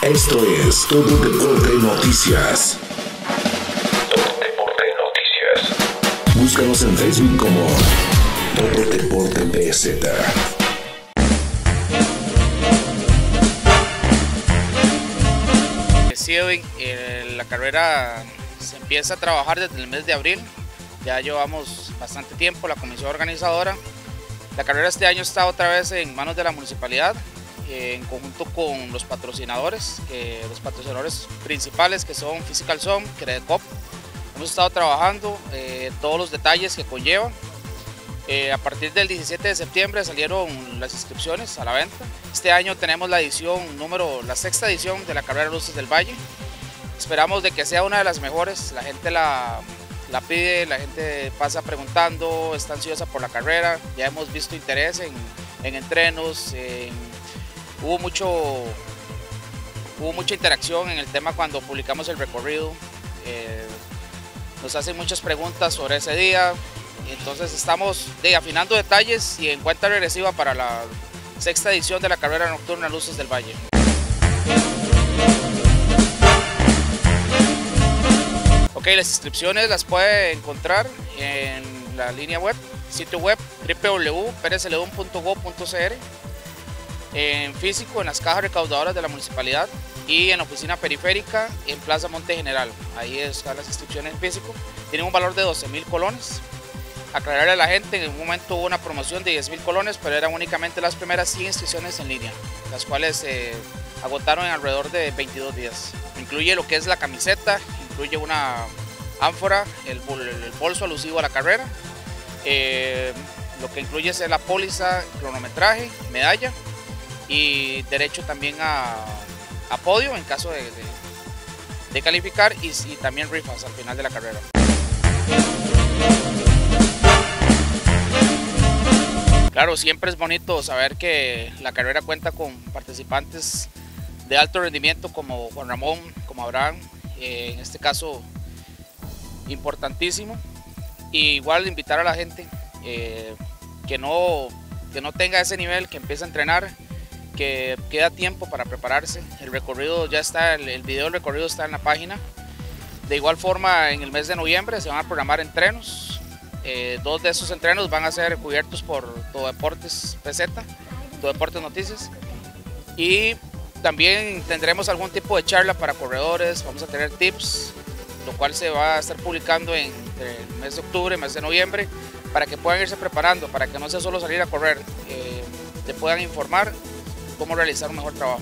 Esto es Todo Deporte Noticias. Todo Deporte Noticias. Búscanos en Facebook como Todo Deporte BZ. La carrera se empieza a trabajar desde el mes de abril. Ya llevamos bastante tiempo, la comisión organizadora. La carrera este año está otra vez en manos de la municipalidad, en conjunto con los patrocinadores, los patrocinadores principales que son Physical Zone, Credecop. Hemos estado trabajando todos los detalles que conllevan. A partir del 17 de septiembre salieron las inscripciones a la venta. Este año tenemos la sexta edición de la carrera Luces del Valle. Esperamos de que sea una de las mejores. La gente la pide, la gente pasa preguntando, está ansiosa por la carrera. Ya hemos visto interés en entrenos, hubo mucha interacción en el tema cuando publicamos el recorrido. Nos hacen muchas preguntas sobre ese día. Entonces estamos afinando detalles y en cuenta regresiva para la sexta edición de la carrera nocturna Luces del Valle. Ok, las inscripciones las puede encontrar en la línea web, sitio web www.perezceledon.gov.cr, en físico en las cajas recaudadoras de la municipalidad y en la oficina periférica en Plaza Monte General. Ahí están las inscripciones en físico, tienen un valor de 12.000 colones. Aclararle a la gente, en un momento hubo una promoción de 10.000 colones, pero eran únicamente las primeras 100 inscripciones en línea, las cuales se agotaron en alrededor de 22 días. Incluye lo que es la camiseta, incluye una ánfora, el bolso alusivo a la carrera, lo que incluye es la póliza, cronometraje, medalla y derecho también a podio en caso de calificar y también rifas al final de la carrera. Claro, siempre es bonito saber que la carrera cuenta con participantes de alto rendimiento como Juan Ramón, como Abraham, en este caso importantísimo. Y igual invitar a la gente que no tenga ese nivel, que empiece a entrenar, que queda tiempo para prepararse. El recorrido ya está, el video del recorrido está en la página. De igual forma, en el mes de noviembre se van a programar entrenos. 2 de esos entrenos van a ser cubiertos por Todo Deportes PZ, Todo Deportes Noticias, y también tendremos algún tipo de charla para corredores. Vamos a tener tips, lo cual se va a estar publicando entre el mes de octubre y mes de noviembre, para que puedan irse preparando, para que no sea solo salir a correr, te puedan informar cómo realizar un mejor trabajo.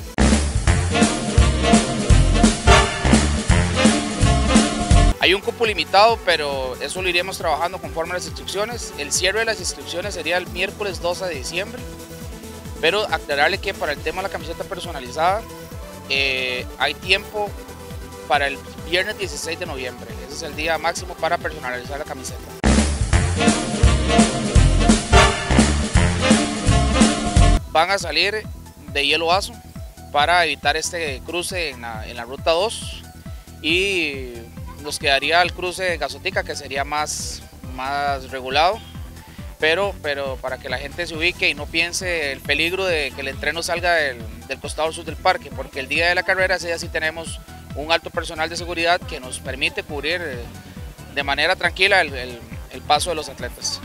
Hay un cupo limitado, pero eso lo iremos trabajando conforme a las inscripciones. El cierre de las inscripciones sería el miércoles 12 de diciembre, pero aclararle que para el tema de la camiseta personalizada hay tiempo para el viernes 16 de noviembre. Ese es el día máximo para personalizar la camiseta. Van a salir de Hielo Azo para evitar este cruce en la ruta 2 y nos quedaría el cruce de Gazotica, que sería más regulado, pero para que la gente se ubique y no piense el peligro de que el entreno salga del costado sur del parque, porque el día de la carrera sí tenemos un alto personal de seguridad que nos permite cubrir de manera tranquila el paso de los atletas.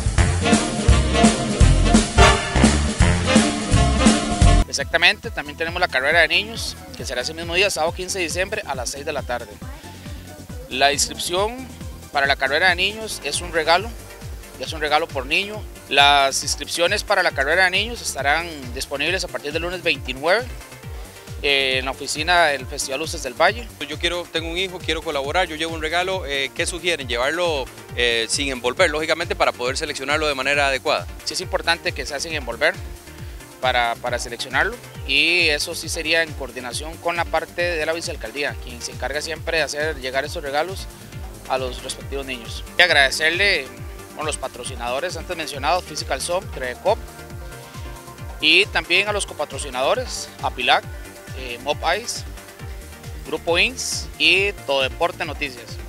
Exactamente, también tenemos la carrera de niños, que será ese mismo día, sábado 15 de diciembre a las 6 de la tarde. La inscripción para la carrera de niños es un regalo por niño. Las inscripciones para la carrera de niños estarán disponibles a partir del lunes 29 en la oficina del Festival Luces del Valle. Tengo un hijo, quiero colaborar, yo llevo un regalo. ¿Qué sugieren? Llevarlo sin envolver, lógicamente, para poder seleccionarlo de manera adecuada. Sí, es importante que sea sin envolver para seleccionarlo, y eso sí sería en coordinación con la parte de la vicealcaldía, quien se encarga siempre de hacer llegar estos regalos a los respectivos niños. Y agradecerle a los patrocinadores antes mencionados, Physical Zone, Credecop, y también a los copatrocinadores, Apilac, Mob Ice, Grupo INS y Todo Deporte Noticias.